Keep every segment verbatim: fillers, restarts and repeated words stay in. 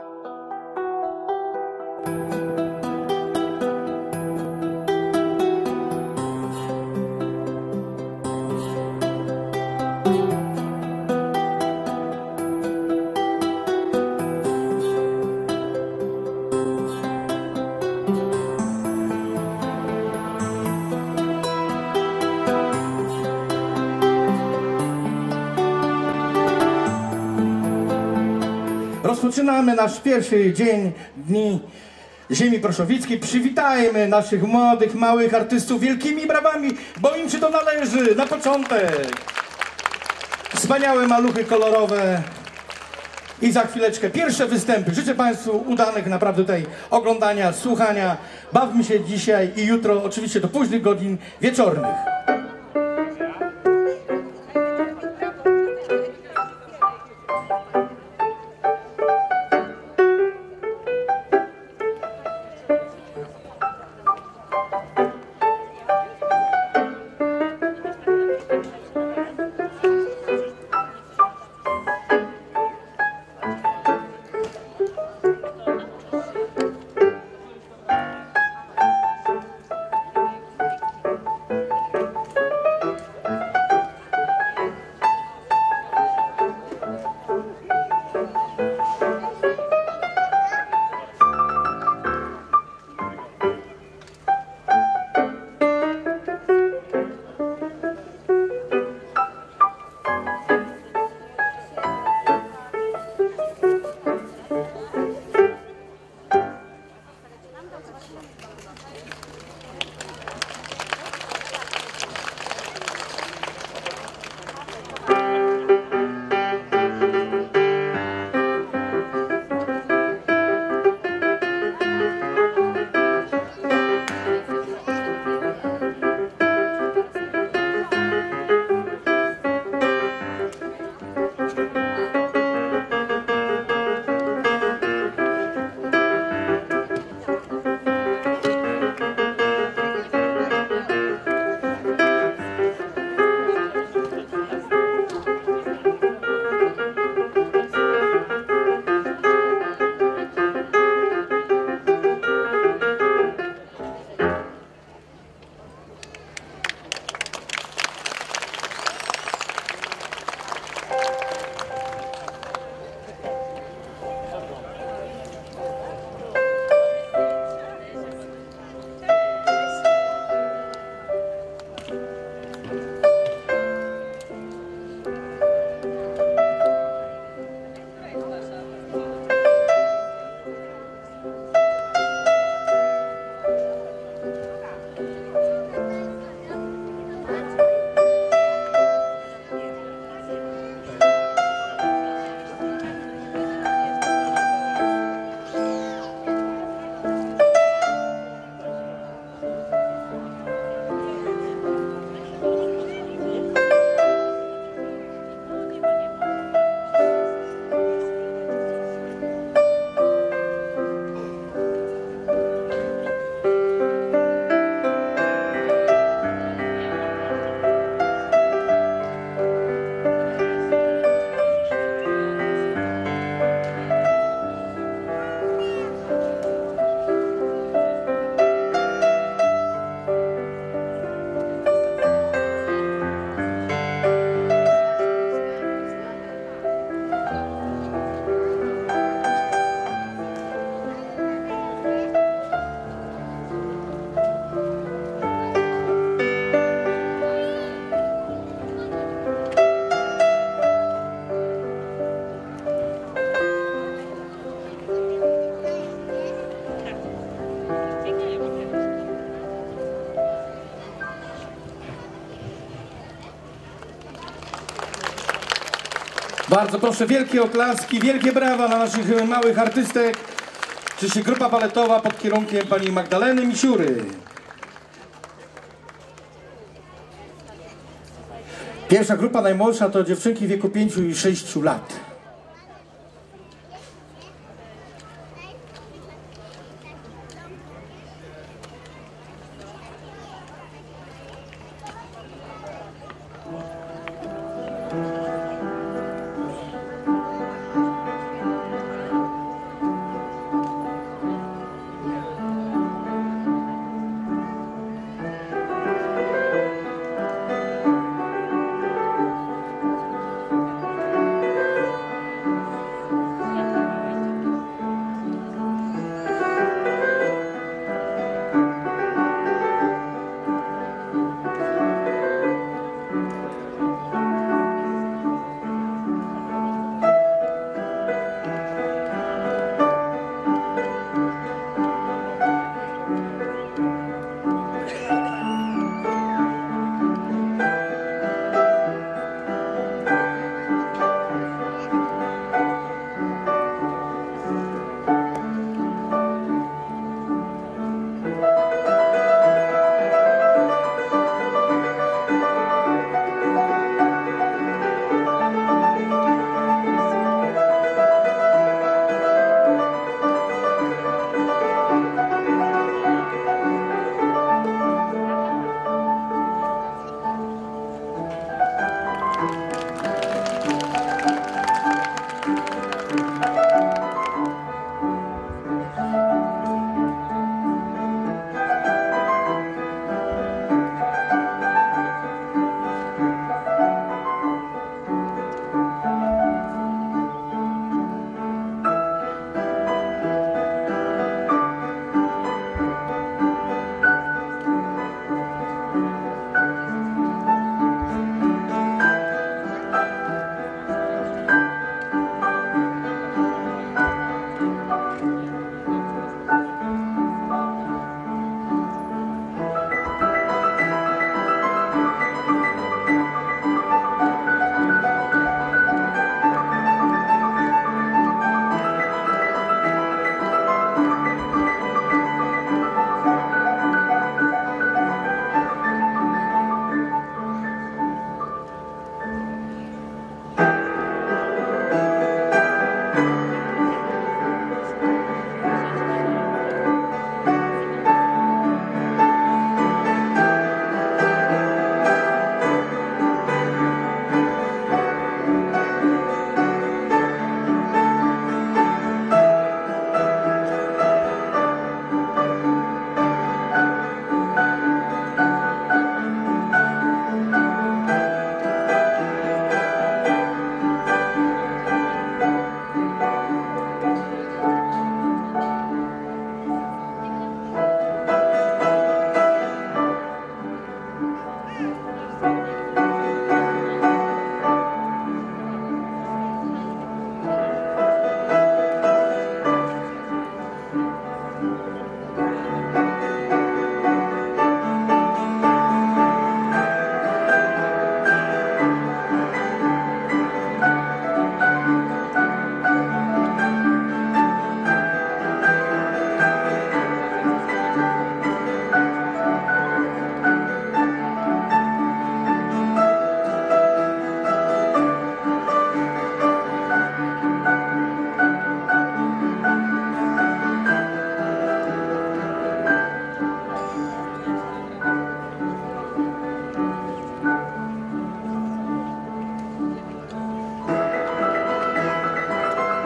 Rozpoczynamy nasz pierwszy dzień Dni Ziemi Proszowickiej. Przywitajmy naszych młodych, małych artystów wielkimi brawami, bo im się to należy na początek. Wspaniałe maluchy kolorowe. I za chwileczkę pierwsze występy. Życzę Państwu udanych naprawdę tutaj oglądania, słuchania. Bawmy się dzisiaj i jutro, oczywiście do późnych godzin wieczornych. Bardzo proszę, wielkie oklaski, wielkie brawa dla naszych małych artystek. Oczywiście grupa baletowa pod kierunkiem pani Magdaleny Misiury. Pierwsza grupa, najmłodsza, to dziewczynki w wieku pięciu i sześciu lat.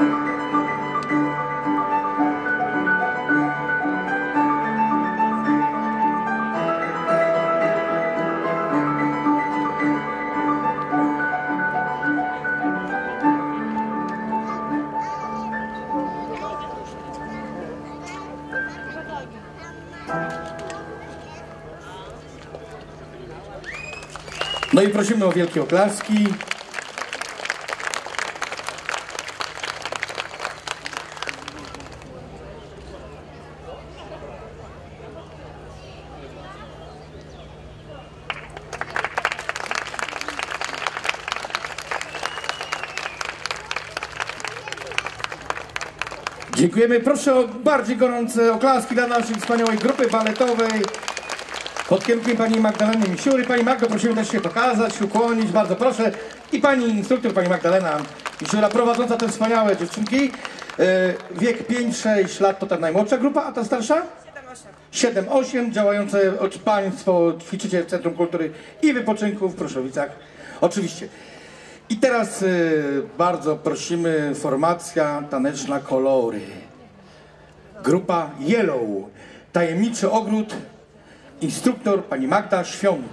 No i prosimy o wielkie oklaski. Dziękujemy. Proszę o bardziej gorące oklaski dla naszej wspaniałej grupy baletowej pod kierunkiem pani Magdaleny Misiury. Pani Magdo, prosimy też się pokazać, ukłonić, bardzo proszę. I pani instruktor, pani Magdalena Misiura, prowadząca te wspaniałe dziewczynki. E, wiek pięć sześć lat to ta najmłodsza grupa, a ta starsza? siedem osiem, działające państwo ćwiczycie w Centrum Kultury i Wypoczynku w Proszowicach. Oczywiście. I teraz y, bardzo prosimy, formacja taneczna Kolory. Grupa Yellow. Tajemniczy ogród. Instruktor pani Magda Świąt.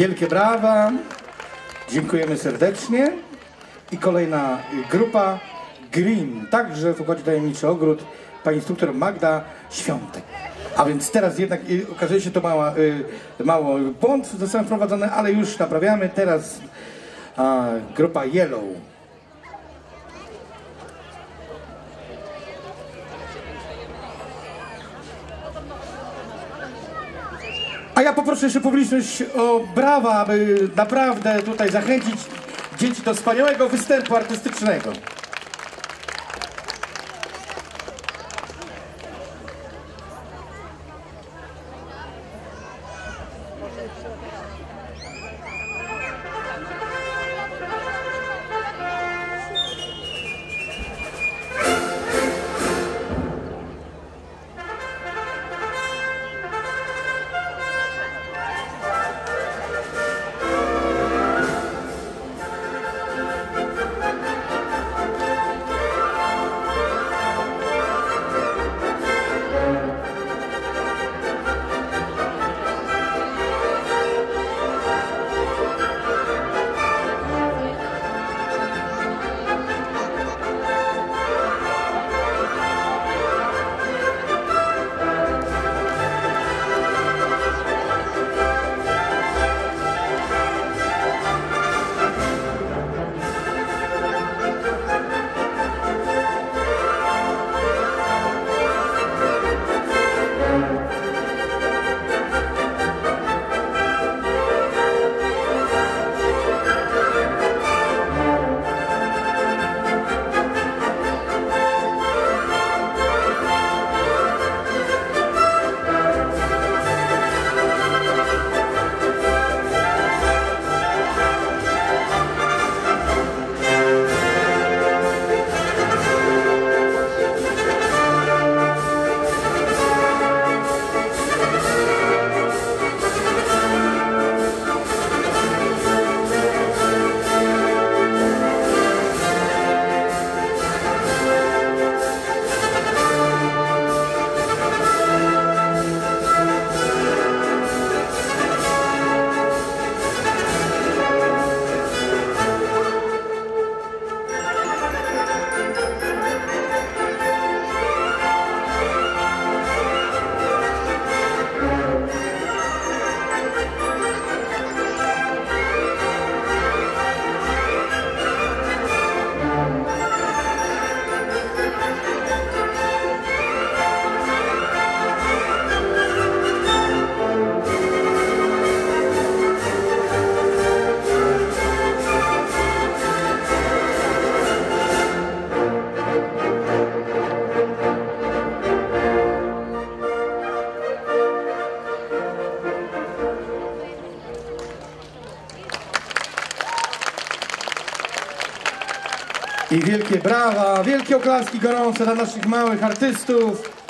Wielkie brawa. Dziękujemy serdecznie. I kolejna grupa Green. Także wchodzi tajemniczy ogród. Pani instruktor Magda Świątek. A więc teraz jednak y, okazuje się to mała, y, mało błąd został wprowadzony, ale już naprawiamy. Teraz a, grupa Yellow. A ja poproszę jeszcze publiczność o brawa, aby naprawdę tutaj zachęcić dzieci do wspaniałego występu artystycznego. I wielkie brawa, wielkie oklaski gorące dla naszych małych artystów.